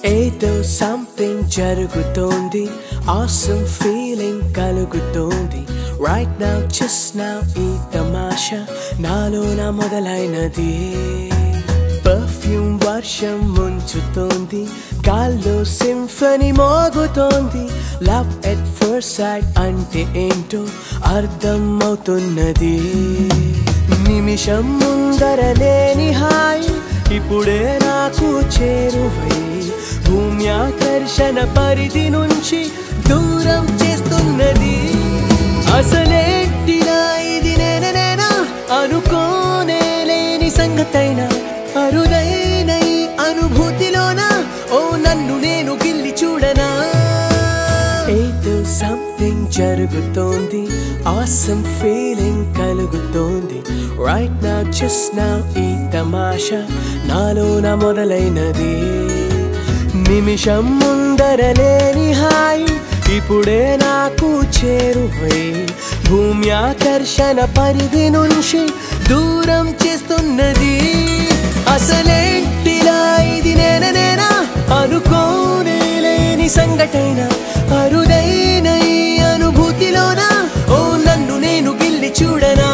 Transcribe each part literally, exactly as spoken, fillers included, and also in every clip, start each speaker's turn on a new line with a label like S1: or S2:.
S1: ఏదో సంథింగ్ జరుగుతోంది, awesome feeling కలుగుతోంది. Right now, just now ఈ తమాషా నాలోన మొదలైనది. పర్ఫ్యూమ్ వర్షం ముంచుతోంది, గాల్లో సింఫనీ మోగుతోంది. లవ్ ఎట్ ఫస్ట్ సైట్ అంటే ఏంటో అర్థం అవుతున్నది. నిమిషం ముందర లేని హాయ్ ఇప్పుడే నాకు చేరువై భూమి ఆకర్షణ పరిధి నుంచి దూరం చేస్తున్నది. అసలేంటినా ఇది నేనేనా అనుకోనే లేని సంగతైనా అరుదైన ఈ అనుభూతిలోనా ఓ నన్ను నేను గిల్లి చూడనా. ఏదో సంథింగ్ జరుగుతోంది, awesome feeling కలుగుతోంది. Right now, just now ఈ తమాషా నాలోన మొదలైనది. నిమిషం ముందర లేని హాయ్ ఇప్పుడే నాకు చేరువై భూమి ఆకర్షణ పరిధి నుంచి దూరం చేస్తున్నది. అసలేంటిలా ఇది నేనేనా అనుకోనే లేని సంఘటన అరుదైన ఈ అనుభూతిలోనా ఓ నన్ను నేను గిల్లి చూడనా.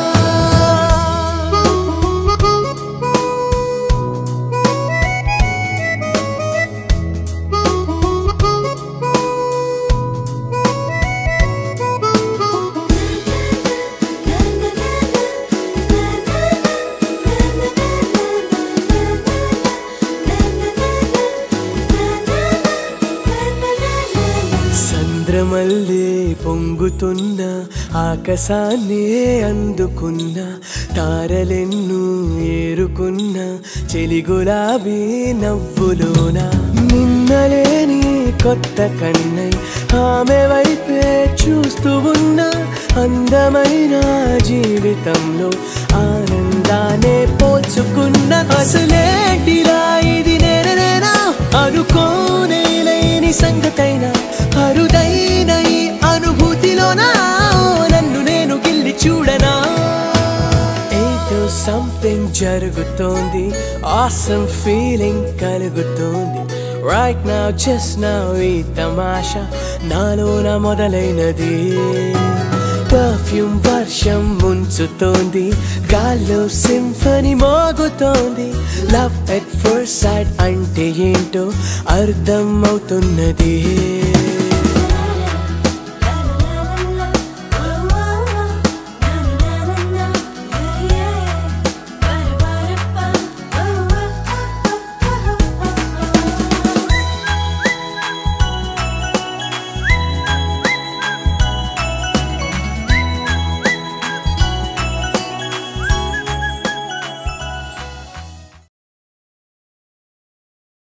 S1: చంద్రమల్లే పొంగుతున్న ఆకాశాన్నే అందుకున్న తారలెన్ను ఏరుకున్న చెలి గులాబీ నవ్వులోన నిన్నలేని కొత్త కన్నై ఆమె వైపే చూస్తూ ఉన్న అందమైన జీవితంలో ఆనందాన్ని పోల్చుకున్న. అసలేంటిలా ఇది నేనేనా అనుకోనే లేని సంగతైనా అరుదైన ఈ అనుభూతిలోనా నన్ను నేను గిల్లి చూడనా. ఏదో సంథింగ్ జరుగుతోంది, awesome feeling కలుగుతోంది. Right now, just now ఈ తమాషా నాలోన మొదలైనది. పర్ఫ్యూమ్ వర్షం ముంచుతోంది, గాల్లో సింఫనీ మోగుతోంది. లవ్ ఎట్ ఫస్ట్ సైట్ అంటే ఏంటో అర్థం అవుతున్నది.